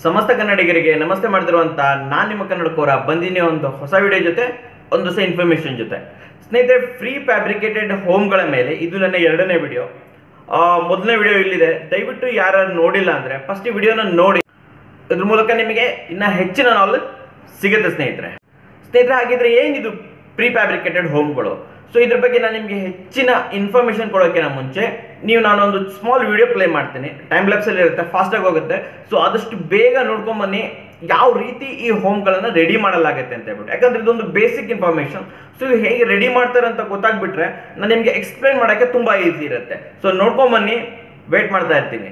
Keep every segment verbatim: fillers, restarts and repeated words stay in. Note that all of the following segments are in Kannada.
ಸಮಸ್ತ ಕನ್ನಡಿಗರಿಗೆ ನಮಸ್ತೆ ಮಾಡ್ತಿರುವಂತ ನಾನು ನಿಮ್ಮ ಕನ್ನಡಕೋರ ಬಂದಿನಿ ಒಂದು ಹೊಸ ವಿಡಿಯೋ ಜೊತೆ ಒಂದು ಹೊಸ ಇನ್ಫಾರ್ಮೇಷನ್ ಜೊತೆ. ಸ್ನೇಹಿತರೆ, ಫ್ರೀ ಫ್ಯಾಬ್ರಿಕೇಟೆಡ್ ಹೋಮ್ಗಳ ಮೇಲೆ ಇದು ನನ್ನ ಎರಡನೇ ವಿಡಿಯೋ. ಮೊದಲನೇ ವಿಡಿಯೋ ಇಲ್ಲಿದೆ, ದಯವಿಟ್ಟು ಯಾರು ನೋಡಿಲ್ಲ ಅಂದರೆ ಫಸ್ಟ್ ಈ ವಿಡಿಯೋನ ನೋಡಿ. ಇದ್ರ ಮೂಲಕ ನಿಮಗೆ ಇನ್ನ ಹೆಚ್ಚಿನ ನಾಲೆಜ್ ಸಿಗುತ್ತೆ ಸ್ನೇಹಿತರೆ. ಸ್ನೇಹಿತರೆ ಹಾಗಿದ್ರೆ ಏನಿದು ಪ್ರೀ ಫ್ಯಾಬ್ರಿಕೇಟೆಡ್ ಹೋಮ್ಗಳು? ಸೊ ಇದ್ರ ಬಗ್ಗೆ ನಾನು ನಿಮಗೆ ಹೆಚ್ಚಿನ ಇನ್ಫಾರ್ಮೇಷನ್ ಕೊಡೋಕ್ಕಿಂತ ಮುಂಚೆ ನೀವು ನಾನೊಂದು ಸ್ಮಾಲ್ ವಿಡಿಯೋ ಪ್ಲೇ ಮಾಡ್ತೀನಿ. ಟೈಮ್ ಲ್ಯಾಪ್ಸಲ್ಲಿ ಇರುತ್ತೆ, ಫಾಸ್ಟಾಗಿ ಹೋಗುತ್ತೆ. ಸೊ ಆದಷ್ಟು ಬೇಗ ನೋಡ್ಕೊಂಬನ್ನಿ ಯಾವ ರೀತಿ ಈ ಹೋಮ್ಗಳನ್ನು ರೆಡಿ ಮಾಡಲಾಗುತ್ತೆ ಅಂತ ಹೇಳ್ಬಿಟ್ಟು. ಯಾಕಂದ್ರೆ ಇದೊಂದು ಬೇಸಿಕ್ ಇನ್ಫಾರ್ಮೇಷನ್. ಸೊ ಹೇಗೆ ರೆಡಿ ಮಾಡ್ತಾರೆ ಅಂತ ಗೊತ್ತಾಗ್ಬಿಟ್ರೆ ನಾನು ನಿಮಗೆ ಎಕ್ಸ್ಪ್ಲೈನ್ ಮಾಡೋಕ್ಕೆ ತುಂಬ ಈಸಿ ಇರುತ್ತೆ. ಸೊ ನೋಡ್ಕೊಂಬನ್ನಿ, ವೇಟ್ ಮಾಡ್ತಾ ಇರ್ತೀನಿ.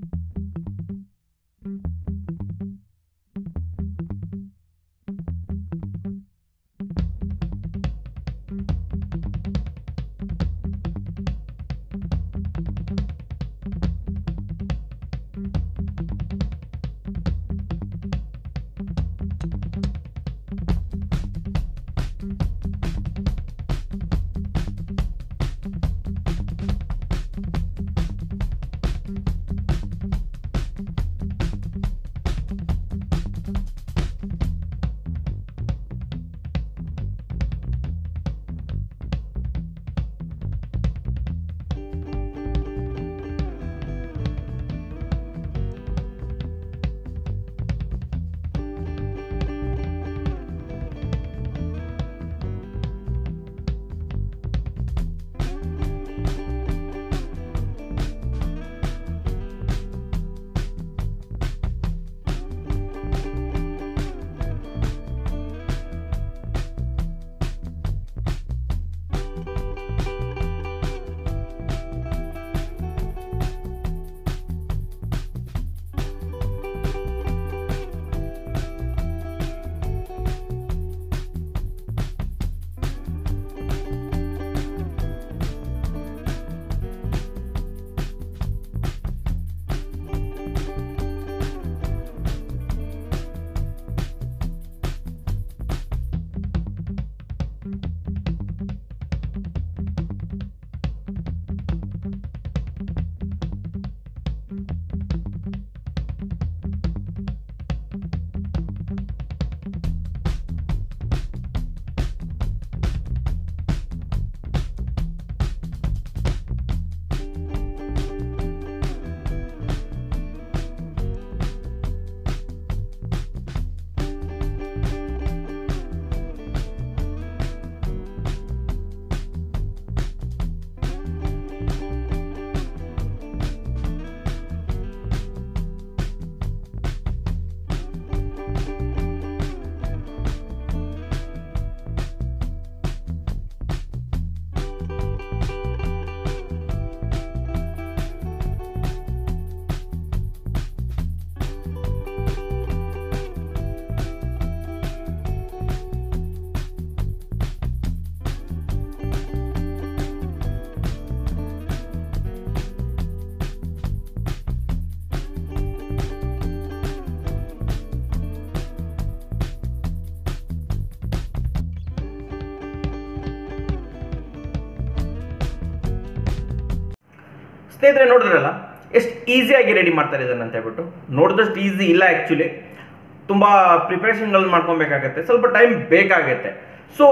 ಸ್ನೇಹಿತರೆ ನೋಡಿದ್ರಲ್ಲ ಎಷ್ಟು ಈಸಿಯಾಗಿ ರೆಡಿ ಮಾಡ್ತಾರೆ ಇದನ್ನು ಅಂತ ಹೇಳ್ಬಿಟ್ಟು. ನೋಡಿದಷ್ಟು ಈಸಿ ಇಲ್ಲ, ಆ್ಯಕ್ಚುಲಿ ತುಂಬ ಪ್ರಿಪ್ರೇಷನ್ಗಳನ್ನ ಮಾಡ್ಕೊಬೇಕಾಗತ್ತೆ, ಸ್ವಲ್ಪ ಟೈಮ್ ಬೇಕಾಗತ್ತೆ. ಸೊ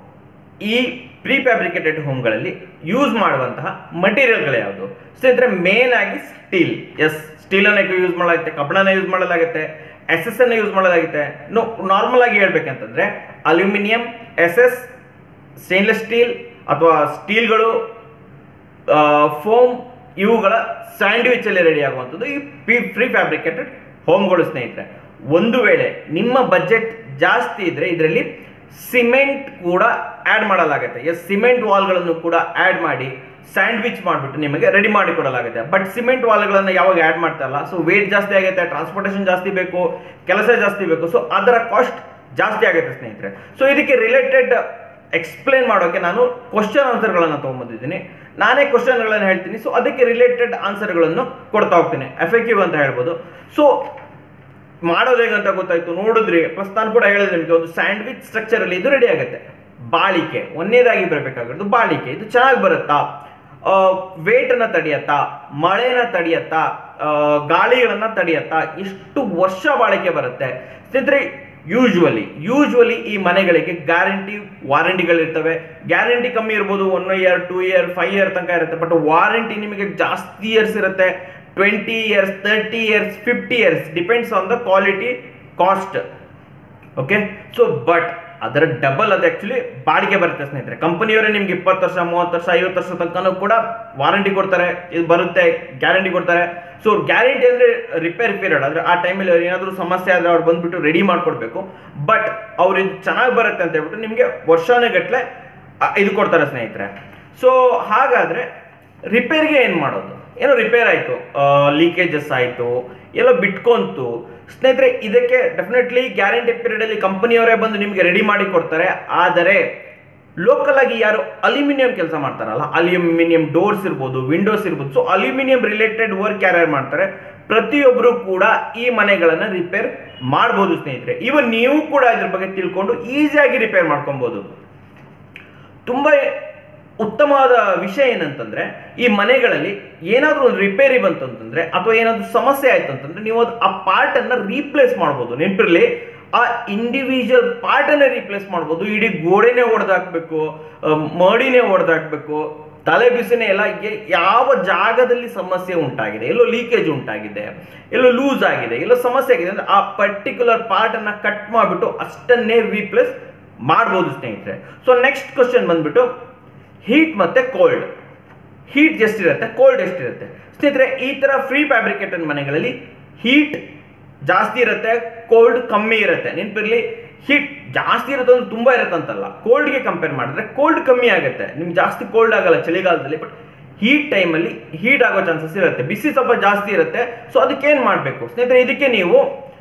ಈ ಪ್ರೀ ಫ್ಯಾಬ್ರಿಕೇಟೆಡ್ ಹೋಮ್ಗಳಲ್ಲಿ ಯೂಸ್ ಮಾಡುವಂತಹ ಮಟೀರಿಯಲ್ಗಳು ಯಾವುದು ಸ್ನೇಹಿತರೆ? ಮೇನ್ ಆಗಿ ಸ್ಟೀಲ್. ಎಸ್, ಸ್ಟೀಲನ್ನು ಯೂಸ್ ಮಾಡಲಾಗುತ್ತೆ, ಕಬ್ಬಣನ ಯೂಸ್ ಮಾಡಲಾಗುತ್ತೆ, ಎಸ್ ಎಸ್ ಅನ್ನು ಯೂಸ್ ಮಾಡಲಾಗುತ್ತೆ. ನೋ ನಾರ್ಮಲ್ ಆಗಿ ಹೇಳ್ಬೇಕಂತಂದ್ರೆ aluminium, S S, stainless steel ಅಥವಾ ಸ್ಟೀಲ್ಗಳು, ಫೋಮ್, ಇವುಗಳ ಸ್ಯಾಂಡ್ವಿಚ್ ಅಲ್ಲಿ ರೆಡಿ ಆಗುವಂಥದ್ದು ಈ ಪ್ರೀ ಫ್ಯಾಬ್ರಿಕೇಟೆಡ್ ಹೋಮ್ಗಳು ಸ್ನೇಹಿತರೆ. ಒಂದು ವೇಳೆ ನಿಮ್ಮ ಬಜೆಟ್ ಜಾಸ್ತಿ ಇದ್ರೆ ಇದರಲ್ಲಿ ಸಿಮೆಂಟ್ ಕೂಡ ಆ್ಯಡ್ ಮಾಡಲಾಗುತ್ತೆ. ಎಸ್, ಸಿಮೆಂಟ್ ವಾಲ್ಗಳನ್ನು ಕೂಡ ಆ್ಯಡ್ ಮಾಡಿ ಸ್ಯಾಂಡ್ವಿಚ್ ಮಾಡಿಬಿಟ್ಟು ನಿಮಗೆ ರೆಡಿ ಮಾಡಿ ಕೊಡಲಾಗುತ್ತೆ. ಬಟ್ ಸಿಮೆಂಟ್ ವಾಲ್ಗಳನ್ನು ಯಾವಾಗ ಆ್ಯಡ್ ಮಾಡ್ತಾರಲ್ಲ, ಸೊ ವೇಟ್ ಜಾಸ್ತಿ ಆಗುತ್ತೆ, ಟ್ರಾನ್ಸ್ಪೋರ್ಟೇಷನ್ ಜಾಸ್ತಿ ಬೇಕು, ಕೆಲಸ ಜಾಸ್ತಿ ಬೇಕು. ಸೊ ಅದರ ಕಾಸ್ಟ್ ಜಾಸ್ತಿ ಆಗುತ್ತೆ ಸ್ನೇಹಿತರೆ. ಸೊ ಇದಕ್ಕೆ ರಿಲೇಟೆಡ್ ಎಕ್ಸ್ಪ್ಲೇನ್ ಮಾಡೋಕೆ ನಾನು ಕ್ವಶನ್ ಆನ್ಸರ್ಗಳನ್ನು ತೊಗೊಂಬಂದಿದ್ದೀನಿ. ನಾನೇ ಕ್ವಶನ್ಗಳನ್ನು ಹೇಳ್ತೀನಿ. ಸೊ ಅದಕ್ಕೆ ರಿಲೇಟೆಡ್ ಆನ್ಸರ್ಗಳನ್ನು ಕೊಡ್ತಾ ಹೋಗ್ತೀನಿ, ಎಫೆಕ್ಟಿವ್ ಅಂತ ಹೇಳ್ಬೋದು. ಸೊ ಮಾಡೋದು ಹೇಗಂತ ಗೊತ್ತಾಯ್ತು, ನೋಡಿದ್ರಿ. ಪ್ಲಸ್ ನಾನು ಕೂಡ ಹೇಳಿದೆ ನಿಮಗೆ, ಒಂದು ಸ್ಯಾಂಡ್ವಿಚ್ ಸ್ಟ್ರಕ್ಚರ್ ಅಲ್ಲಿ ಇದು ರೆಡಿ ಆಗುತ್ತೆ. ಬಾಳಿಕೆ ಒಂದೇದಾಗಿ ಬರಬೇಕಾಗಿರೋದು ಬಾಳಿಕೆ. ಇದು ಚೆನ್ನಾಗಿ ಬರುತ್ತಾ? ವೇಟನ್ನ ತಡೆಯತ್ತಾ, ಮಳೆನ ತಡೆಯತ್ತಾ, ಗಾಳಿಗಳನ್ನ ತಡೆಯತ್ತಾ, ಎಷ್ಟು ವರ್ಷ ಬಾಳಿಕೆ ಬರುತ್ತೆ ಸ್ನೇಹಿತರೆ. ಯೂಶ್ವಲಿ ಯೂಶ್ವಲಿ ಈ ಮನೆಗಳಿಗೆ ಗ್ಯಾರಂಟಿ ವಾರಂಟಿಗಳಿರ್ತವೆ. ಗ್ಯಾರಂಟಿ ಕಮ್ಮಿ ಇರ್ಬೋದು, one year two year five year ತನಕ ಇರುತ್ತೆ. ಬಟ್ ವಾರಂಟಿ ನಿಮಗೆ ಜಾಸ್ತಿ ಇಯರ್ಸ್ ಇರುತ್ತೆ, twenty years thirty years fifty years depends on the quality cost. Okay, so but ಅದರ ಡಬಲ್ ಅದು ಆಕ್ಚುಲಿ ಬಾಡಿಗೆ ಬರುತ್ತೆ ಸ್ನೇಹಿತರೆ. ಕಂಪನಿಯವರೇ ನಿಮ್ಗೆ ಇಪ್ಪತ್ತು ವರ್ಷ ಮೂವತ್ತು ವರ್ಷ ಐವತ್ತು ವರ್ಷ ತನಕನೂ ಕೂಡ ವಾರಂಟಿ ಕೊಡ್ತಾರೆ, ಇದು ಬರುತ್ತೆ ಗ್ಯಾರಂಟಿ ಕೊಡ್ತಾರೆ. ಸೊ ಗ್ಯಾರಂಟಿ ಅಂದರೆ ರಿಪೇರ್ ಪೀರಿಯಡ್, ಅಂದರೆ ಆ ಟೈಮಲ್ಲಿ ಅವ್ರು ಏನಾದರೂ ಸಮಸ್ಯೆ ಆದರೆ ಅವ್ರು ಬಂದುಬಿಟ್ಟು ರೆಡಿ ಮಾಡಿಕೊಡ್ಬೇಕು. ಬಟ್ ಅವ್ರು ಇದು ಚೆನ್ನಾಗಿ ಬರುತ್ತೆ ಅಂತ ಹೇಳ್ಬಿಟ್ಟು ನಿಮಗೆ ವರ್ಷಾನುಗಟ್ಟಲೆ ಇದು ಕೊಡ್ತಾರೆ ಸ್ನೇಹಿತರೆ. ಸೊ ಹಾಗಾದರೆ ರಿಪೇರ್ಗೆ ಏನು ಮಾಡೋದು? ಏನೋ ರಿಪೇರ್ ಆಯಿತು, ಲೀಕೇಜಸ್ ಆಯಿತು, ಎಲ್ಲೋ ಬಿಟ್ಕೊಂತು ಸ್ನೇಹಿತರೆ, ಇದಕ್ಕೆ ಡೆಫಿನೆಟ್ಲಿ ಗ್ಯಾರಂಟಿ ಪೀರಿಯಡಲ್ಲಿ ಕಂಪನಿಯವರೇ ಬಂದು ನಿಮಗೆ ರೆಡಿ ಮಾಡಿ ಕೊಡ್ತಾರೆ. ಆದರೆ ಲೋಕಲ್ ಆಗಿ ಯಾರು ಅಲ್ಯೂಮಿನಿಯಂ ಕೆಲಸ ಮಾಡ್ತಾರಲ್ಲ, ಅಲ್ಯೂಮಿನಿಯಂ ಡೋರ್ಸ್ ಇರ್ಬೋದು, ವಿಂಡೋಸ್ ಇರ್ಬೋದು, ಸೊ ಅಲ್ಯೂಮಿನಿಯಂ ರಿಲೇಟೆಡ್ ವರ್ಕ್ ಯಾರ್ಯಾರು ಮಾಡ್ತಾರೆ ಪ್ರತಿಯೊಬ್ಬರು ಕೂಡ ಈ ಮನೆಗಳನ್ನು ರಿಪೇರ್ ಮಾಡ್ಬೋದು ಸ್ನೇಹಿತರೆ. ಇವನ್ ನೀವು ಕೂಡ ಇದ್ರ ಬಗ್ಗೆ ತಿಳ್ಕೊಂಡು ಈಸಿಯಾಗಿ ರಿಪೇರ್ ಮಾಡ್ಕೊಬೋದು. ತುಂಬ ಉತ್ತಮವಾದ ವಿಷಯ ಏನಂತಂದ್ರೆ, ಈ ಮನೆಗಳಲ್ಲಿ ಏನಾದರೂ ಒಂದು ರಿಪೇರಿ ಬಂತು ಅಂತಂದ್ರೆ ಅಥವಾ ಏನಾದರೂ ಸಮಸ್ಯೆ ಆಯ್ತು ಅಂತಂದ್ರೆ ನೀವು ಅದು ಆ ಪಾರ್ಟ್ ಅನ್ನ ರೀಪ್ಲೇಸ್ ಮಾಡ್ಬೋದು. ನೆನಪಿರಲಿ, ಆ ಇಂಡಿವಿಜುವಲ್ ಪಾರ್ಟ್ ಅನ್ನ ರೀಪ್ಲೇಸ್ ಮಾಡ್ಬೋದು. ಇಡೀ ಗೋಡೆನೇ ಹೊಡೆದಾಕ್ಬೇಕು, ಮಡಿನೇ ಹೊಡೆದಾಕ್ಬೇಕು, ತಲೆ ಬಿಸಿನೇ ಎಲ್ಲ, ಯಾವ ಜಾಗದಲ್ಲಿ ಸಮಸ್ಯೆ ಉಂಟಾಗಿದೆ, ಎಲ್ಲೋ ಲೀಕೇಜ್ ಉಂಟಾಗಿದೆ, ಎಲ್ಲೋ ಲೂಸ್ ಆಗಿದೆ, ಎಲ್ಲೋ ಸಮಸ್ಯೆ ಆಗಿದೆ ಅಂದ್ರೆ ಆ ಪರ್ಟಿಕ್ಯುಲರ್ ಪಾರ್ಟ್ ಅನ್ನ ಕಟ್ ಮಾಡಿಬಿಟ್ಟು ಅಷ್ಟನ್ನೇ ರೀಪ್ಲೇಸ್ ಮಾಡ್ಬೋದು ಸ್ನೇಹಿತರೆ. ಸೊ ನೆಕ್ಸ್ಟ್ ಕ್ವಶನ್ ಬಂದ್ಬಿಟ್ಟು ಹೀಟ್ ಮತ್ತೆ ಕೋಲ್ಡ್. ಹೀಟ್ ಎಷ್ಟಿರುತ್ತೆ, ಕೋಲ್ಡ್ ಎಷ್ಟಿರುತ್ತೆ ಸ್ನೇಹಿತರೆ? ಈ ತರ ಫ್ರೀ ಫ್ಯಾಬ್ರಿಕೇಟೆಡ್ ಮನೆಗಳಲ್ಲಿ ಹೀಟ್ ಜಾಸ್ತಿ ಇರುತ್ತೆ, ಕೋಲ್ಡ್ ಕಮ್ಮಿ ಇರುತ್ತೆ. ನೆನಪಿರ್ಲಿ, ಹೀಟ್ ಜಾಸ್ತಿ ಇರುತ್ತೆ ಅಂದ್ರೆ ತುಂಬಾ ಇರುತ್ತೆ ಅಂತಲ್ಲ, ಕೋಲ್ಡ್ಗೆ ಕಂಪೇರ್ ಮಾಡಿದ್ರೆ ಕೋಲ್ಡ್ ಕಮ್ಮಿ ಆಗುತ್ತೆ. ನಿಮ್ಗೆ ಜಾಸ್ತಿ ಕೋಲ್ಡ್ ಆಗಲ್ಲ ಚಳಿಗಾಲದಲ್ಲಿ, ಬಟ್ ಹೀಟ್ ಟೈಮಲ್ಲಿ ಹೀಟ್ ಆಗೋ ಚಾನ್ಸಸ್ ಇರುತ್ತೆ, ಬಿಸಿ ಸ್ವಲ್ಪ ಜಾಸ್ತಿ ಇರುತ್ತೆ. ಸೊ ಅದಕ್ಕೇನು ಮಾಡಬೇಕು ಸ್ನೇಹಿತರೆ? ಇದಕ್ಕೆ ನೀವು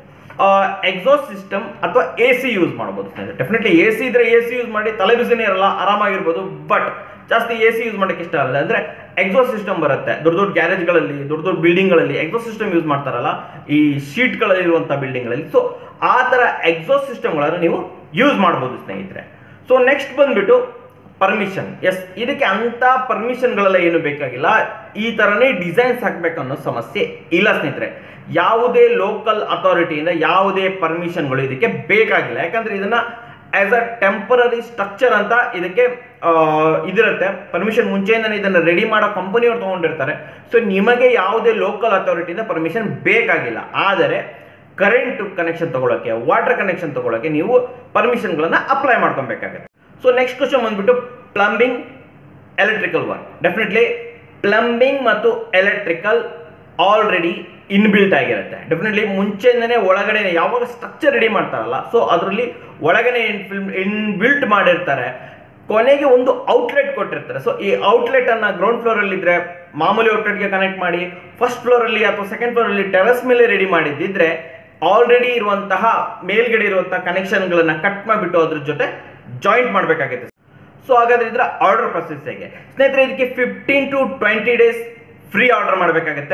ಎಕ್ಸಾಸ್ಟ್ ಸಿಸ್ಟಮ್ ಅಥವಾ ಎ ಸಿ ಯೂಸ್ ಮಾಡ್ಬೋದು ಸ್ನೇಹಿತರೆ. ಡೆಫಿನೆಟ್ಲಿ ಎ ಸಿ ಇದ್ರೆ ಎ ಸಿ ಯೂಸ್ ಮಾಡಿ, ತಲೆ ಬಿಸಿನೇ ಇರಲ್ಲ, ಆರಾಮಾಗಿರ್ಬೋದು. ಬಟ್ ಜಾಸ್ತಿ ಎ ಸಿ ಯೂಸ್ ಮಾಡೋಕ್ಕೆ ಇಷ್ಟ ಅಲ್ಲ ಅಂದ್ರೆ ಎಕ್ಸಾಸ್ಟ್ ಸಿಸ್ಟಮ್ ಬರುತ್ತೆ. ದೊಡ್ಡ ದೊಡ್ಡ ಗ್ಯಾರೇಜ್ಗಳಲ್ಲಿ, ದೊಡ್ಡ ದೊಡ್ಡ ಬಿಲ್ಡಿಂಗ್ಗಳಲ್ಲಿ ಎಕ್ಸಾಸ್ಟ್ ಸಿಸ್ಟಮ್ ಯೂಸ್ ಮಾಡ್ತಾರಲ್ಲ, ಈ ಶೀಟ್ಗಳಲ್ಲಿರುವಂಥ ಬಿಲ್ಡಿಂಗ್ಗಳಲ್ಲಿ. ಸೊ ಆ ಥರ ಎಕ್ಸಾಸ್ಟ್ ಸಿಸ್ಟಮ್ಗಳನ್ನು ನೀವು ಯೂಸ್ ಮಾಡ್ಬೋದು ಸ್ನೇಹಿತರೆ. ಸೊ ನೆಕ್ಸ್ಟ್ ಬಂದ್ಬಿಟ್ಟು ಪರ್ಮಿಷನ್. ಎಸ್, ಇದಕ್ಕೆ ಅಂತ ಪರ್ಮಿಷನ್ಗಳೆಲ್ಲ ಏನು ಬೇಕಾಗಿಲ್ಲ, ಈ ಥರನೇ ಡಿಸೈನ್ಸ್ ಹಾಕ್ಬೇಕು ಅನ್ನೋ ಸಮಸ್ಯೆ ಇಲ್ಲ ಸ್ನೇಹಿತರೆ. ಯಾವುದೇ ಲೋಕಲ್ ಅಥಾರಿಟಿಯಿಂದ ಯಾವುದೇ ಪರ್ಮಿಷನ್ಗಳು ಇದಕ್ಕೆ ಬೇಕಾಗಿಲ್ಲ. ಯಾಕಂದ್ರೆ ಇದನ್ನ ಆಸ್ ಅ ಟೆಂಪರರಿ ಸ್ಟ್ರಕ್ಚರ್ ಅಂತ ಇದಕ್ಕೆ ಇದಿರುತ್ತೆ. ಪರ್ಮಿಷನ್ ಮುಂಚೆಯಿಂದನೇ ಇದನ್ನು ರೆಡಿ ಮಾಡೋ ಕಂಪನಿಯವ್ರು ತೊಗೊಂಡಿರ್ತಾರೆ. ಸೊ ನಿಮಗೆ ಯಾವುದೇ ಲೋಕಲ್ ಅಥಾರಿಟಿಯಿಂದ ಪರ್ಮಿಷನ್ ಬೇಕಾಗಿಲ್ಲ. ಆದರೆ ಕರೆಂಟ್ ಕನೆಕ್ಷನ್ ತಗೊಳ್ಳೋಕೆ, ವಾಟರ್ ಕನೆಕ್ಷನ್ ತಗೊಳ್ಳೋಕೆ ನೀವು ಪರ್ಮಿಷನ್ಗಳನ್ನು ಅಪ್ಲೈ ಮಾಡ್ಕೊಬೇಕಾಗುತ್ತೆ. ಸೊ ನೆಕ್ಸ್ಟ್ ಕ್ವಶನ್ ಬಂದ್ಬಿಟ್ಟು plumbing, electrical work. Definitely plumbing ಮತ್ತು ಎಲೆಕ್ಟ್ರಿಕಲ್ ಆಲ್ರೆಡಿ ಇನ್ಬಿಲ್ಟ್ ಆಗಿರುತ್ತೆ. ಡೆಫಿನೆಟ್ಲಿ ಮುಂಚೆಯಿಂದನೇ ಒಳಗಡೆ ಯಾವಾಗ ಸ್ಟ್ರಕ್ಚರ್ ರೆಡಿ ಮಾಡ್ತಾರಲ್ಲ, ಸೊ ಅದರಲ್ಲಿ ಒಳಗಡೆ ಇನ್ಬಿಲ್ಟ್ ಮಾಡಿರ್ತಾರೆ. ಕೊನೆಗೆ ಒಂದು ಔಟ್ಲೆಟ್ ಕೊಟ್ಟಿರ್ತಾರೆ. ಸೊ ಈ ಔಟ್ಲೆಟ್ ಅನ್ನ ಗ್ರೌಂಡ್ ಫ್ಲೋರ್ ಅಲ್ಲಿ ಇದ್ರೆ ಮಾಮೂಲಿ ಔಟ್ಲೆಟ್ಗೆ ಕನೆಕ್ಟ್ ಮಾಡಿ, ಫಸ್ಟ್ ಫ್ಲೋರ್ ಅಲ್ಲಿ ಅಥವಾ ಸೆಕೆಂಡ್ ಫ್ಲೋರ್ ಅಲ್ಲಿ ಟೆರಸ್ ಮೇಲೆ ರೆಡಿ ಮಾಡಿದ್ದಿದ್ರೆ ಆಲ್ರೆಡಿ ಇರುವಂತಹ ಮೇಲ್ಗಡೆ ಇರುವಂತಹ ಕನೆಕ್ಷನ್ಗಳನ್ನ ಕಟ್ ಮಾಡಿಬಿಟ್ಟು ಅದ್ರ ಜೊತೆ ಜಾಯಿಂಟ್ ಮಾಡಬೇಕಾಗುತ್ತೆ. ಸೊ ಹಾಗಾದ್ರೆ ಇದರ ಆರ್ಡರ್ ಪ್ರೊಸೆಸ್ ಹೇಗೆ ಸ್ನೇಹಿತರೆ? ಇದಕ್ಕೆ fifteen to twenty days pre order ಮಾಡಬೇಕಾಗುತ್ತೆ.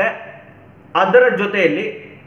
ಅದರ ಜೊತೆಯಲ್ಲಿ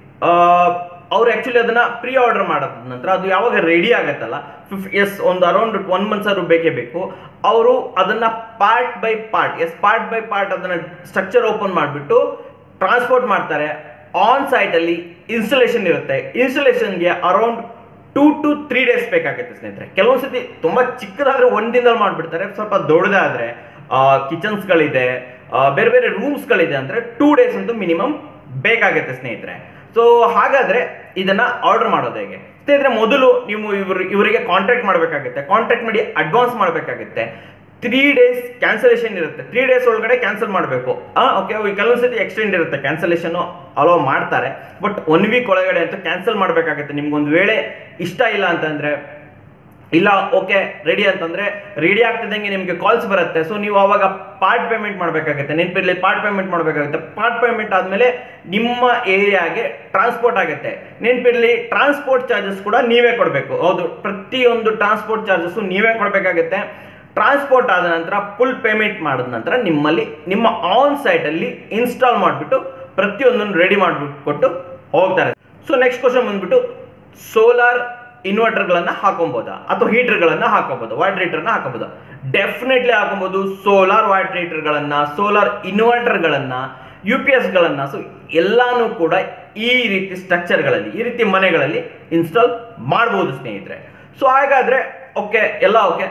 ಅವ್ರು ಆ್ಯಕ್ಚುಲಿ ಅದನ್ನು ಪ್ರೀ ಆರ್ಡರ್ ಮಾಡೋದ ನಂತರ ಅದು ಯಾವಾಗ ರೆಡಿ ಆಗುತ್ತಲ್ಲ, ಫಿಫ್ ಎಸ್ ಒಂದು ಅರೌಂಡ್ ಒನ್ ಮಂತ್ಸ್ ಆದ್ರೂ ಬೇಕೇ ಬೇಕು. ಅವರು ಅದನ್ನು part by part, yes part by part ಅದನ್ನು ಸ್ಟ್ರಕ್ಚರ್ ಓಪನ್ ಮಾಡಿಬಿಟ್ಟು ಟ್ರಾನ್ಸ್ಪೋರ್ಟ್ ಮಾಡ್ತಾರೆ. ಆನ್ ಸೈಟಲ್ಲಿ ಇನ್ಸ್ಟಾಲೇಷನ್ ಇರುತ್ತೆ. ಇನ್ಸ್ಟಾಲೇಷನ್ಗೆ around two to three days ಬೇಕಾಗುತ್ತೆ ಸ್ನೇಹಿತರೆ. ಕೆಲವೊಂದು ಸತಿ ತುಂಬ ಚಿಕ್ಕದಾದರೆ ಒಂದು ದಿನದಲ್ಲಿ ಮಾಡಿಬಿಡ್ತಾರೆ. ಸ್ವಲ್ಪ ದೊಡ್ಡದಾದರೆ ಕಿಚನ್ಸ್ಗಳಿದೆ, ಬೇರೆ ಬೇರೆ ರೂಮ್ಸ್ಗಳಿದೆ ಅಂದರೆ ಟೂ ಡೇಸ್ ಅಂತೂ ಮಿನಿಮಮ್ ಬೇಕಾಗುತ್ತೆ ಸ್ನೇಹಿತರೆ. ಸೊ ಹಾಗಾದರೆ ಇದನ್ನು ಆರ್ಡರ್ ಮಾಡೋದು ಹೇಗೆ ಸ್ನೇಹಿತರೆ? ಮೊದಲು ನೀವು ಇವರು ಇವರಿಗೆ ಕಾಂಟ್ಯಾಕ್ಟ್ ಮಾಡಬೇಕಾಗುತ್ತೆ. ಕಾಂಟ್ಯಾಕ್ಟ್ ಮಾಡಿ ಅಡ್ವಾನ್ಸ್ ಮಾಡಬೇಕಾಗುತ್ತೆ. ತ್ರೀ ಡೇಸ್ ಕ್ಯಾನ್ಸಲೇಷನ್ ಇರುತ್ತೆ. ತ್ರೀ ಡೇಸ್ ಒಳಗಡೆ ಕ್ಯಾನ್ಸಲ್ ಮಾಡಬೇಕು. ಓಕೆ, ಕೆಲವೊಂದು ಸತಿ ಎಕ್ಸ್ಟೆಂಡ್ ಇರುತ್ತೆ, ಕ್ಯಾನ್ಸಲೇಷನ್ನು ಅಲೋ ಮಾಡ್ತಾರೆ. ಬಟ್ ಒನ್ ವೀಕ್ ಒಳಗಡೆ ಅಂತೂ ಕ್ಯಾನ್ಸಲ್ ಮಾಡಬೇಕಾಗುತ್ತೆ. ನಿಮ್ಗೊಂದು ವೇಳೆ ಇಷ್ಟ ಇಲ್ಲ ಅಂತಂದರೆ, ಇಲ್ಲ ಓಕೆ ರೆಡಿ ಅಂತಂದರೆ ರೆಡಿ ಆಗ್ತಿದ್ದಂಗೆ ನಿಮಗೆ ಕಾಲ್ಸ್ ಬರುತ್ತೆ. ಸೊ ನೀವು ಅವಾಗ ಪಾರ್ಟ್ ಪೇಮೆಂಟ್ ಮಾಡಬೇಕಾಗುತ್ತೆ. ನೆನಪಿರಲಿ, ಪಾರ್ಟ್ ಪೇಮೆಂಟ್ ಮಾಡಬೇಕಾಗುತ್ತೆ. ಪಾರ್ಟ್ ಪೇಮೆಂಟ್ ಆದಮೇಲೆ ನಿಮ್ಮ ಏರಿಯಾಗೆ ಟ್ರಾನ್ಸ್ಪೋರ್ಟ್ ಆಗುತ್ತೆ. ನೆನಪಿರಲಿ, ಟ್ರಾನ್ಸ್ಪೋರ್ಟ್ ಚಾರ್ಜಸ್ ಕೂಡ ನೀವೇ ಕೊಡಬೇಕು. ಹೌದು, ಪ್ರತಿಯೊಂದು ಟ್ರಾನ್ಸ್ಪೋರ್ಟ್ ಚಾರ್ಜಸ್ಸು ನೀವೇ ಕೊಡಬೇಕಾಗುತ್ತೆ. ಟ್ರಾನ್ಸ್ಪೋರ್ಟ್ ಆದ ನಂತರ ಫುಲ್ ಪೇಮೆಂಟ್ ಮಾಡಿದ ನಂತರ ನಿಮ್ಮಲ್ಲಿ ನಿಮ್ಮ ಆನ್ ಸೈಟಲ್ಲಿ ಇನ್ಸ್ಟಾಲ್ ಮಾಡಿಬಿಟ್ಟು ಪ್ರತಿಯೊಂದನ್ನು ರೆಡಿ ಮಾಡಿಬಿಟ್ಟು ಕೊಟ್ಟು ಹೋಗ್ತಾರೆ. ಸೊ ನೆಕ್ಸ್ಟ್ ಕ್ವಶನ್ ಬಂದ್ಬಿಟ್ಟು ಸೋಲಾರ್ ಇನ್ವರ್ಟರ್ಗಳನ್ನ ಹಾಕೊಬೋದಾ ಅಥವಾ ಹೀಟರ್ಗಳನ್ನ ಹಾಕೋಬಹುದು, ವಾಟರ್ ಹೀಟರ್ನ ಹಾಕೋಬಹುದು? ಡೆಫಿನೆಟ್ಲಿ ಹಾಕೊಬಹುದು. ಸೋಲಾರ್ ವಾಟರ್ ಹೀಟರ್ಗಳನ್ನ, ಸೋಲಾರ್ ಇನ್ವರ್ಟರ್ಗಳನ್ನ, ಯು ಪಿ ಎಸ್ ಗಳನ್ನ, ಸೊ ಎಲ್ಲಾನು ಕೂಡ ಈ ರೀತಿ ಸ್ಟ್ರಕ್ಚರ್ಗಳಲ್ಲಿ, ಈ ರೀತಿ ಮನೆಗಳಲ್ಲಿ ಇನ್ಸ್ಟಾಲ್ ಮಾಡಬಹುದು ಸ್ನೇಹಿತರೆ. ಸೊ ಹಾಗಾದ್ರೆ ಓಕೆ, ಎಲ್ಲ ಓಕೆ,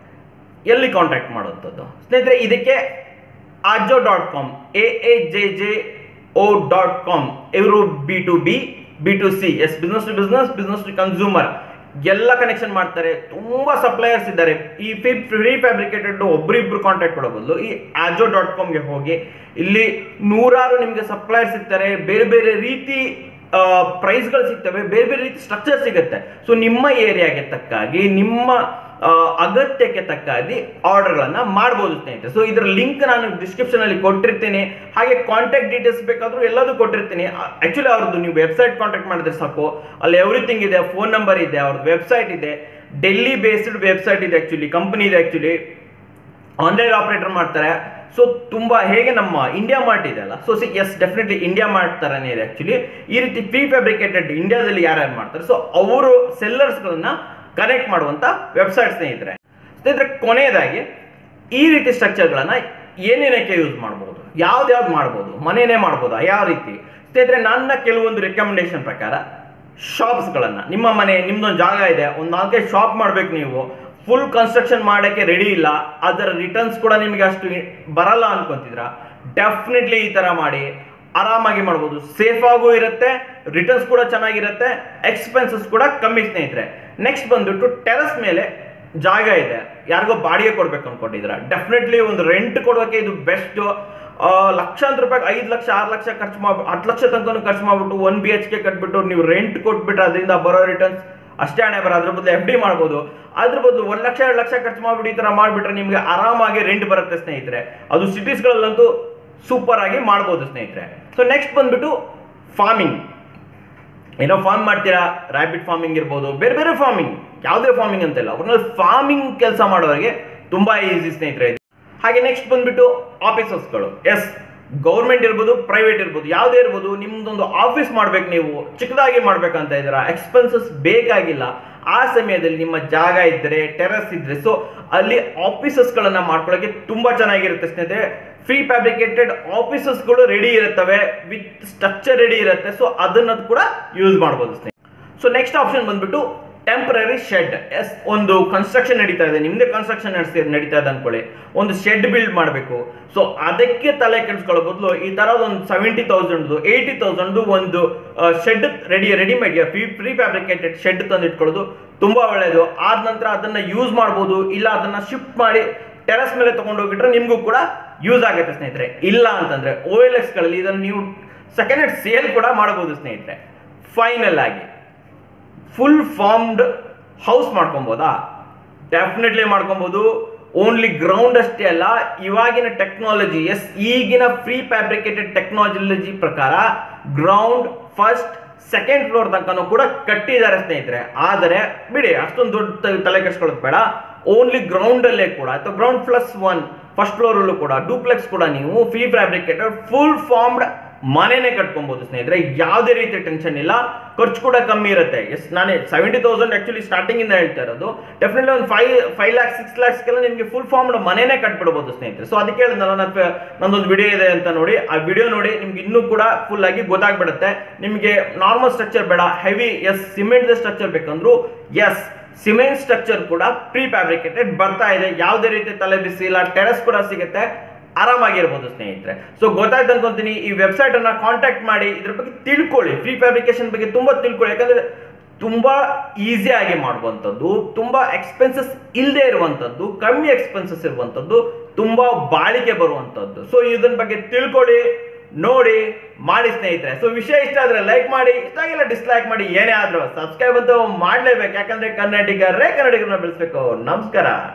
ಎಲ್ಲಿ ಕಾಂಟ್ಯಾಕ್ಟ್ ಮಾಡುವಂಥದ್ದು ಸ್ನೇಹಿತರೆ? ಇದಕ್ಕೆ Aajjo dot com, A A J J O dot com, ಇವರು B to B, B to C, yes business to business, business to consumer ಎಲ್ಲ ಕನೆಕ್ಷನ್ ಮಾಡ್ತಾರೆ. ತುಂಬಾ ಸಪ್ಲೈಯರ್ಸ್ ಇದ್ದಾರೆ. ಈ ಫ್ರೀ ಫ್ಯಾಬ್ರಿಕೇಟೆಡ್ ಒಬ್ರಿಬ್ರು ಕಾಂಟ್ಯಾಕ್ಟ್ ಕೊಡೋ ಬದಲು ಈ ಆಜೋ ಡಾಟ್ ಕಾಮ್ಗೆ ಹೋಗಿ, ಇಲ್ಲಿ ನೂರಾರು ನಿಮಗೆ ಸಪ್ಲೈಯರ್ಸ್ ಸಿಗ್ತಾರೆ, ಬೇರೆ ಬೇರೆ ರೀತಿ ಪ್ರೈಸ್ಗಳು ಸಿಗ್ತವೆ, ಬೇರೆ ಬೇರೆ ರೀತಿ ಸ್ಟ್ರಕ್ಚರ್ ಸಿಗುತ್ತೆ. ಸೊ ನಿಮ್ಮ ಏರಿಯಾಗೆ ತಕ್ಕಾಗಿ, ನಿಮ್ಮ ಅಗತ್ಯಕ್ಕೆ ತಕ್ಕಾಗಿ ಆರ್ಡರ್ಗಳನ್ನ ಮಾಡಬಹುದು ಸ್ನೇಹಿತರೆ. ಸೊ ಇದರ ಲಿಂಕ್ ನಾನು ಡಿಸ್ಕ್ರಿಪ್ಷನ್ ಅಲ್ಲಿ ಕೊಟ್ಟಿರ್ತೀನಿ, ಹಾಗೆ ಕಾಂಟ್ಯಾಕ್ಟ್ ಡೀಟೇಲ್ಸ್ ಬೇಕಾದ್ರೂ ಎಲ್ಲದೂ ಕೊಟ್ಟಿರ್ತೀನಿ. ಆಕ್ಚುಲಿ ಅವ್ರದ್ದು ನೀವು ವೆಬ್ಸೈಟ್ ಕಾಂಟ್ಯಾಕ್ಟ್ ಮಾಡಿದ್ರೆ ಸಾಕು, ಅಲ್ಲಿ ಎವ್ರಿಥಿಂಗ್ ಇದೆ, ಫೋನ್ ನಂಬರ್ ಇದೆ, ಅವ್ರದ್ದು ವೆಬ್ಸೈಟ್ ಇದೆ, ಡೆಲ್ಲಿ ಬೇಸ್ಡ್ ವೆಬ್ಸೈಟ್ ಇದೆ, ಆಕ್ಚುಲಿ ಕಂಪನಿ ಇದೆ, ಆಕ್ಚುಲಿ ಆನ್ಲೈನ್ ಆಪರೇಟರ್ ಮಾಡ್ತಾರೆ. ಸೊ ತುಂಬಾ ಹೇಗೆ ನಮ್ಮ ಇಂಡಿಯಾ ಮಾರ್ಟ್ ಇದೆ ಅಲ್ಲ, so yes definitely India Mart ತರನೇ ಇದೆ ಆಕ್ಚುಲಿ. ಈ ರೀತಿ ಪ್ರೀ ಫ್ಯಾಬ್ರಿಕೇಟೆಡ್ ಇಂಡಿಯಾದಲ್ಲಿ ಯಾರ್ಯಾರು ಮಾಡ್ತಾರೆ, ಸೊ ಅವರು ಸೆಲ್ಲರ್ಸ್ಗಳನ್ನ ಕನೆಕ್ಟ್ ಮಾಡುವಂತ ವೆಬ್ಸೈಟ್ ಸ್ನೇಹಿತರೆ. ಸ್ನೇಹಿತರೆ ಕೊನೆಯದಾಗಿ ಈ ರೀತಿ ಸ್ಟ್ರಕ್ಚರ್ಗಳನ್ನ ಏನೇನಕ್ಕೆ ಯೂಸ್ ಮಾಡಬಹುದು, ಯಾವ್ದ್ಯಾವ್ದು ಮಾಡ್ಬೋದು, ಮನೇನೆ ಮಾಡ್ಬೋದಾ, ಯಾವ ರೀತಿ ಸ್ನೇಹಿತರೆ? ನನ್ನ ಕೆಲವೊಂದು ರೆಕಮೆಂಡೇಶನ್ ಪ್ರಕಾರ ಶಾಪ್ಸ್ಗಳನ್ನ, ನಿಮ್ಮ ಮನೆ, ನಿಮ್ದೊಂದು ಜಾಗ ಇದೆ, ಒಂದು ನಾಲ್ಕೈದು ಶಾಪ್ ಮಾಡ್ಬೇಕು, ನೀವು ಫುಲ್ ಕನ್ಸ್ಟ್ರಕ್ಷನ್ ಮಾಡೋಕ್ಕೆ ರೆಡಿ ಇಲ್ಲ, ಅದರ ರಿಟರ್ನ್ಸ್ ಕೂಡ ನಿಮಗೆ ಅಷ್ಟು ಬರಲ್ಲ ಅನ್ಕೊಂತಿದ್ರ, ಡೆಫಿನೆಟ್ಲಿ ಈ ತರ ಮಾಡಿ ಆರಾಮಾಗಿ ಮಾಡ್ಬೋದು. ಸೇಫ್ ಆಗೂ ಇರುತ್ತೆ, ರಿಟರ್ನ್ಸ್ ಕೂಡ ಚೆನ್ನಾಗಿರುತ್ತೆ, ಎಕ್ಸ್ಪೆನ್ಸಸ್ ಕೂಡ ಕಮ್ಮಿ ಸ್ನೇಹಿತರೆ. ನೆಕ್ಸ್ಟ್ ಬಂದ್ಬಿಟ್ಟು ಟೆರಸ್ ಮೇಲೆ ಜಾಗ ಇದೆ, ಯಾರಿಗೋ ಬಾಡಿಗೆ ಕೊಡ್ಬೇಕು ಅನ್ಕೊಂಡಿದ್ರ, ಡೆಫಿನೆಟ್ಲಿ ಒಂದು ರೆಂಟ್ ಕೊಡೋಕೆ ಇದು ಬೆಸ್ಟ್. ಲಕ್ಷಾಂತರ ರೂಪಾಯಿ, ಐದು ಲಕ್ಷ ಆರು ಲಕ್ಷ ಖರ್ಚು ಮಾಡ್ಬಿಟ್ಟು, ಹತ್ತು ಲಕ್ಷ ತನಕ ಖರ್ಚು ಮಾಡ್ಬಿಟ್ಟು ಒನ್ ಬಿ ಎಚ್ ಕೆ ಕಟ್ಬಿಟ್ಟು ನೀವು ರೆಂಟ್ ಕೊಟ್ಬಿಟ್ರೆ ಅದರಿಂದ ಬರೋ ರಿಟರ್ನ್ಸ್ ಅಷ್ಟೇ ಹಣೆ ಬರ. ಅದ್ರ ಬದಲು ಎಫ್ ಡಿ ಮಾಡ್ಬೋದು. ಅದ್ರ ಬದಲು ಒಂದ್ ಲಕ್ಷ ಎರಡು ಲಕ್ಷ ಖರ್ಚು ಮಾಡ್ಬಿಟ್ಟು ಈ ತರ ಮಾಡ್ಬಿಟ್ರೆ ನಿಮ್ಗೆ ಆರಾಮಾಗಿ ರೆಂಟ್ ಬರುತ್ತೆ ಸ್ನೇಹಿತರೆ. ಅದು ಸಿಟೀಸ್ಗಳಲ್ಲಂತೂ ಸೂಪರ್ ಆಗಿ ಮಾಡ್ಬೋದು ಸ್ನೇಹಿತರೆ. ಸೊ ನೆಕ್ಸ್ಟ್ ಬಂದ್ಬಿಟ್ಟು ಫಾರ್ಮಿಂಗ್. ಏನೋ ಫಾರ್ಮ್ ಮಾಡ್ತೀರಾ, ರ್ಯಾಬಿಟ್ ಫಾರ್ಮಿಂಗ್ ಇರ್ಬೋದು, ಬೇರೆ ಬೇರೆ ಫಾರ್ಮಿಂಗ್, ಯಾವುದೇ ಫಾರ್ಮಿಂಗ್ ಅಂತಿಲ್ಲ, ಒಟ್ನಲ್ಲಿ ಫಾರ್ಮಿಂಗ್ ಕೆಲಸ ಮಾಡೋರಿಗೆ ತುಂಬಾ ಈಸಿ ಸ್ನೇಹಿತರೆ. ಹಾಗೆ ನೆಕ್ಸ್ಟ್ ಬಂದ್ಬಿಟ್ಟು ಆಫೀಸಸ್ಗಳು. ಎಸ್, ಗೌರ್ಮೆಂಟ್ ಇರ್ಬೋದು, ಪ್ರೈವೇಟ್ ಇರ್ಬೋದು, ಯಾವುದೇ ಇರ್ಬೋದು, ನಿಮ್ದೊಂದು ಆಫೀಸ್ ಮಾಡ್ಬೇಕು, ನೀವು ಚಿಕ್ಕದಾಗಿ ಮಾಡ್ಬೇಕಂತ ಇದ್ದೀರಾ, ಎಕ್ಸ್ಪೆನ್ಸಸ್ ಬೇಕಾಗಿಲ್ಲ, ಆ ಸಮಯದಲ್ಲಿ ನಿಮ್ಮ ಜಾಗ ಇದ್ದರೆ, ಟೆರಸ್ ಇದ್ರೆ, ಸೊ ಅಲ್ಲಿ ಆಫೀಸಸ್ಗಳನ್ನ ಮಾಡ್ಕೊಳ್ಳೋಕೆ ತುಂಬಾ ಚೆನ್ನಾಗಿರುತ್ತೆ ಸ್ನೇಹಿತರೆ. ಫ್ರೀ ಫ್ಯಾಬ್ರಿಕೇಟೆಡ್ ಆಫೀಸಸ್ಗಳು ರೆಡಿ ಇರುತ್ತವೆ, ವಿತ್ ಸ್ಟ್ರಕ್ಚರ್ ರೆಡಿ ಇರುತ್ತೆ, ಸೊ ಅದನ್ನ ಕೂಡ ಯೂಸ್ ಮಾಡ್ಬೋದು ಸ್ನೇಹಿತರೆ. ಸೊ ನೆಕ್ಸ್ಟ್ ಆಪ್ಷನ್ ಬಂದ್ಬಿಟ್ಟು ಟೆಂಪರರಿ ಶೆಡ್. ಎಸ್, ಒಂದು ಕನ್ಸ್ಟ್ರಕ್ಷನ್ ನಡೀತಾ ಇದೆ, ನಿಮ್ದೇ ಕನ್ಸ್ಟ್ರಕ್ಷನ್ ನಡೆಸಿ ನಡೀತಾ ಇದೆ ಅನ್ಕೊಳ್ಳಿ, ಒಂದು ಶೆಡ್ ಬಿಲ್ಡ್ ಮಾಡಬೇಕು. ಸೊ ಅದಕ್ಕೆ ತಲೆ ಕೆಡಿಸ್ಕೊಳ್ಳೋ ಬದಲು ಈ ತರದ್ ಒಂದು ಸೆವೆಂಟಿ ತೌಸಂಡ್ ಏಯ್ಟಿ ತೌಸಂಡ್ ಒಂದು shed ready readymade pre pre fabricated shed ತಂದು ಇಟ್ಕೊಳ್ಳೋದು ತುಂಬಾ ಒಳ್ಳೆಯದು. ಆದ ನಂತರ ಅದನ್ನ ಯೂಸ್ ಮಾಡ್ಬೋದು, ಇಲ್ಲ ಅದನ್ನ ಶಿಫ್ಟ್ ಮಾಡಿ ಟೆರಸ್ ಮೇಲೆ ತಗೊಂಡೋಗಿಟ್ರೆ ನಿಮ್ಗೂ ಕೂಡ ಯೂಸ್ ಆಗುತ್ತೆ ಸ್ನೇಹಿತರೆ. ಇಲ್ಲ ಅಂತಂದ್ರೆ ಓ ಎಲ್ ಎಕ್ಸ್ ಗಳಲ್ಲಿ ಇದನ್ನು ನೀವು ಸೆಕೆಂಡ್ ಹ್ಯಾಂಡ್ ಸೇಲ್ ಕೂಡ ಮಾಡಬಹುದು ಸ್ನೇಹಿತರೆ. ಫೈನಲ್ ಆಗಿ ಫುಲ್ ಫಾರ್ಮ್ಡ್ ಹೌಸ್ ಮಾಡ್ಕೊಬೋದಾ? ಡೆಫಿನೆಟ್ಲಿ ಮಾಡ್ಕೊಬಹುದು. ಓನ್ಲಿ ಗ್ರೌಂಡ್ ಅಷ್ಟೇ ಅಲ್ಲ, ಇವಾಗಿನ ಟೆಕ್ನಾಲಜಿ, ಎಸ್ ಈಗಿನ ಫ್ರೀ ಫ್ಯಾಬ್ರಿಕೇಟೆಡ್ ಟೆಕ್ನಾಲಜಿ ಪ್ರಕಾರ ಗ್ರೌಂಡ್ ಫಸ್ಟ್ ಸೆಕೆಂಡ್ ಫ್ಲೋರ್ ತನಕನೂ ಕೂಡ ಕಟ್ಟಿದ್ದಾರೆ ಸ್ನೇಹಿತರೆ. ಆದರೆ ಬಿಡಿ, ಅಷ್ಟೊಂದು ದೊಡ್ಡ ತಲೆ ಕೆಡಿಸ್ಕೊಳ್ಳೋದು ಬೇಡ. ಓನ್ಲಿ ಗ್ರೌಂಡ್ ಅಲ್ಲೇ ಕೂಡ ಅಥವಾ ground plus one first floor ಅಲ್ಲೂ ಕೂಡ ಡೂಪ್ಲೆಕ್ಸ್ ಕೂಡ ನೀವು ಫ್ರೀ ಫ್ಯಾಬ್ರಿಕೇಟೆಡ್ ಫುಲ್ ಫಾರ್ಮ್ಡ್ ಮನೆನೇ ಕಟ್ಕೊಬಹುದು ಸ್ನೇಹಿತರೆ. ಯಾವುದೇ ರೀತಿ ಟೆನ್ಷನ್ ಇಲ್ಲ, ಖರ್ಚು ಕೂಡ ಕಮ್ಮಿ ಇರುತ್ತೆ. ಎಸ್, ನಾನೇ ಸೆವೆಂಟಿ ತೌಸಂಡ್ ಆಕ್ಚುಲಿ ಸ್ಟಾರ್ಟಿಂಗ್ ಇಂದ ಹೇಳ್ತಾ ಇರೋದು. ಡೆಫಿನೆಟ್ಲಿ ಒಂದು ಫೈವ್ ಫೈವ್ ಲ್ಯಾಕ್ಸ್ ಸಿಕ್ಸ್ ಲ್ಯಾಕ್ಸ್ಗೆಲ್ಲ ನಿಮಗೆ ಫುಲ್ ಫಾರ್ಮ್ಡ್ ಮನೆನೇ ಕಟ್ಬಿಡ್ಬೋದು ಸ್ನೇಹಿತರೆ. ಸೊ ಅದಕ್ಕೆ ಹೇಳಿದ್ನಲ್ಲ, ನನ್ನ ನಂದೊಂದು ವಿಡಿಯೋ ಇದೆ ಅಂತ ನೋಡಿ, ಆ ವಿಡಿಯೋ ನೋಡಿ ನಿಮ್ಗೆ ಇನ್ನೂ ಕೂಡ ಫುಲ್ ಆಗಿ ಗೊತ್ತಾಗ್ಬಿಡುತ್ತೆ. ನಿಮಗೆ ನಾರ್ಮಲ್ ಸ್ಟ್ರಕ್ಚರ್ ಬೇಡ, ಹೆವಿ ಎಸ್ ಸಿಮೆಂಟ್ ಸ್ಟ್ರಕ್ಚರ್ ಬೇಕಂದ್ರು ಎಸ್ ಸಿಮೆಂಟ್ ಸ್ಟ್ರಕ್ಚರ್ ಕೂಡ ಪ್ರೀ ಫ್ಯಾಬ್ರಿಕೇಟೆಡ್ ಬರ್ತಾ ಇದೆ. ಯಾವುದೇ ರೀತಿ ತಲೆ ಬಿಸಿ ಇಲ್ಲ, ಟೆರಸ್ ಕೂಡ ಸಿಗುತ್ತೆ, ಆರಾಮಾಗಿರ್ಬೋದು ಸ್ನೇಹಿತರೆ. ಸೊ ಗೊತ್ತಾಯ್ತು ಅನ್ಕೊಂತೀನಿ. ಈ ವೆಬ್ಸೈಟ್ ಅನ್ನ ಕಾಂಟ್ಯಾಕ್ಟ್ ಮಾಡಿ, ಇದ್ರ ಬಗ್ಗೆ ತಿಳ್ಕೊಳ್ಳಿ, ಫ್ರೀ ಫ್ಯಾಬ್ರಿಕೇಶನ್ ಬಗ್ಗೆ ತುಂಬಾ ತಿಳ್ಕೊಳ್ಳಿ. ಯಾಕಂದ್ರೆ ತುಂಬಾ ಈಸಿ ಆಗಿ ಮಾಡುವಂಥದ್ದು, ತುಂಬಾ ಎಕ್ಸ್ಪೆನ್ಸಸ್ ಇಲ್ಲದೆ ಇರುವಂಥದ್ದು, ಕಮ್ಮಿ ಎಕ್ಸ್ಪೆನ್ಸಸ್ ಇರುವಂಥದ್ದು, ತುಂಬಾ ಬಾಳಿಕೆ ಬರುವಂಥದ್ದು. ಸೊ ಇದನ್ನ ಬಗ್ಗೆ ತಿಳ್ಕೊಳ್ಳಿ, ನೋಡಿ, ಮಾಡಿ ಸ್ನೇಹಿತರೆ. ಸೊ ವಿಷಯ ಇಷ್ಟ ಆದ್ರೆ ಲೈಕ್ ಮಾಡಿ, ಇಷ್ಟ ಆಗಿಲ್ಲ ಡಿಸ್ಲೈಕ್ ಮಾಡಿ, ಏನೇ ಆದ್ರೂ ಸಬ್ಸ್ಕ್ರೈಬ್ ಅಂತೂ ಮಾಡ್ಲೇಬೇಕು. ಯಾಕಂದ್ರೆ ಕನ್ನಡಿಗರೇ ಕನ್ನಡಿಗರನ್ನ ಬೆಳೆಸ್ಬೇಕು. ನಮಸ್ಕಾರ.